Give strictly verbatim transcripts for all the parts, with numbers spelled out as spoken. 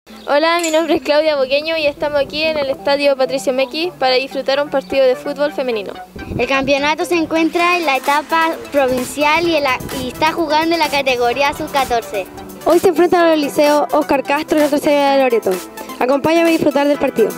Hola, mi nombre es Claudia Boqueño y estamos aquí en el Estadio Patricio Meki para disfrutar un partido de fútbol femenino. El campeonato se encuentra en la etapa provincial y, en la, y está jugando en la categoría sub catorce. Hoy se enfrentan a los liceos Oscar Castro y Nuestra Señora de Loreto. Acompáñame a disfrutar del partido.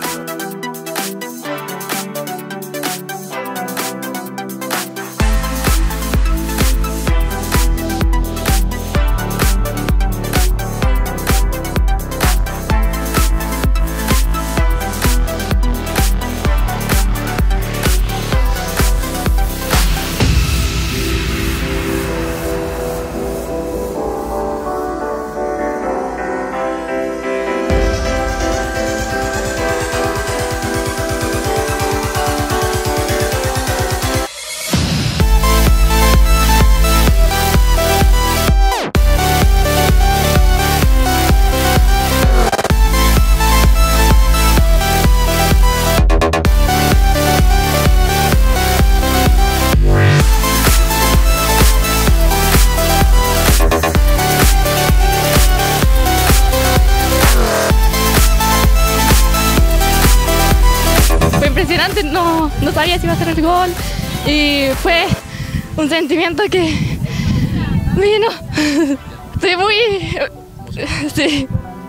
Impresionante, no, no sabía si iba a hacer el gol y fue un sentimiento que vino, estoy muy, sí.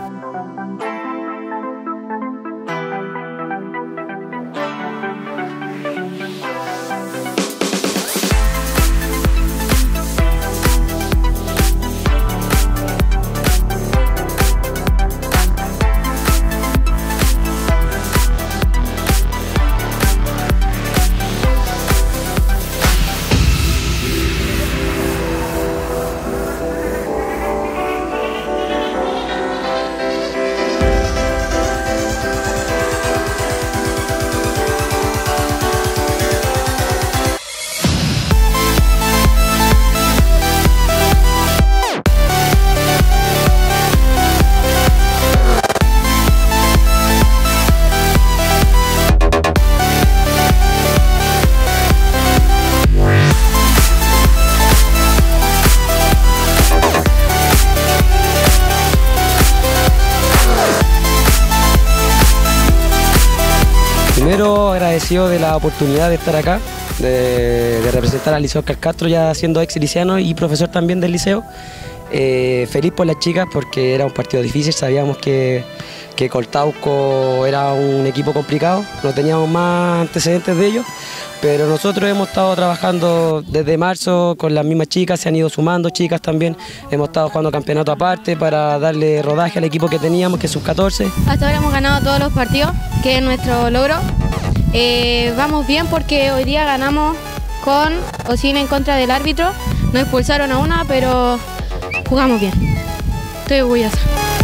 Primero agradecido de la oportunidad de estar acá, de, de representar al Liceo Oscar Castro, ya siendo ex liciano y profesor también del liceo. Eh, feliz por las chicas porque era un partido difícil, sabíamos que, que Coltauco era un equipo complicado, no teníamos más antecedentes de ellos, pero nosotros hemos estado trabajando desde marzo con las mismas chicas, se han ido sumando chicas también, hemos estado jugando campeonato aparte para darle rodaje al equipo que teníamos, que es sub catorce. Hasta ahora hemos ganado todos los partidos, que es nuestro logro. Eh, vamos bien porque hoy día ganamos con o sin en contra del árbitro, nos expulsaron a una, pero jugamos bien, estoy orgullosa.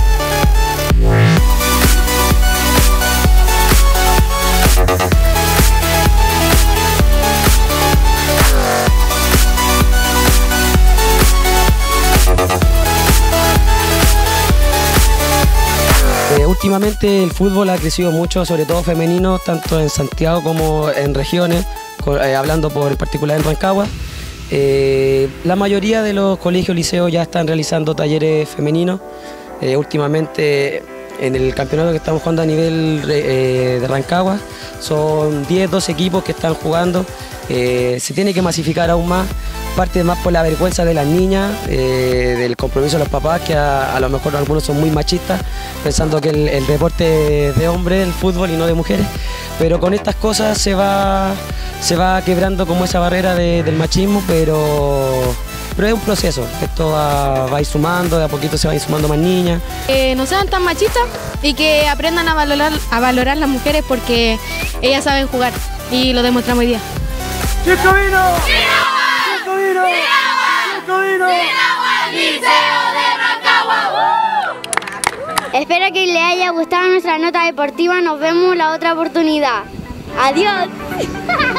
Eh, últimamente el fútbol ha crecido mucho, sobre todo femenino, tanto en Santiago como en regiones, eh, hablando por en particular en Rancagua. Eh, la mayoría de los colegios liceos ya están realizando talleres femeninos. Eh, últimamente en el campeonato que estamos jugando a nivel eh, de Rancagua son diez, doce equipos que están jugando. Eh, se tiene que masificar aún más, parte más por la vergüenza de las niñas, eh, del compromiso de los papás, que a, a lo mejor algunos son muy machistas, pensando que el, el deporte es de hombres, el fútbol, y no de mujeres, pero con estas cosas se va, se va quebrando como esa barrera de, del machismo, pero, pero es un proceso, esto va, va a ir sumando, de a poquito se va a ir sumando más niñas. Eh, no sean tan machistas y que aprendan a valorar, a valorar las mujeres porque ellas saben jugar y lo demostramos hoy día. ¡Chico vino! ¡Chico vino! ¡Chico vino! ¡Liceo de Rancagua! Espero que les haya gustado nuestra nota deportiva. Nos vemos la otra oportunidad. ¡Adiós!